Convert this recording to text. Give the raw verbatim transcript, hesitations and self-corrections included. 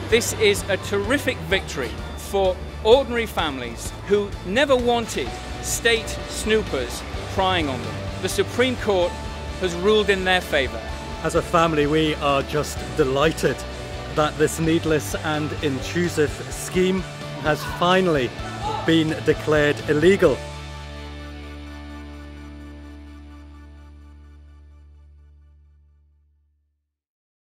This is a terrific victory for ordinary families who never wanted state snoopers prying on them. The Supreme Court has ruled in their favour. As a family, we are just delighted that this needless and intrusive scheme has finally been declared illegal.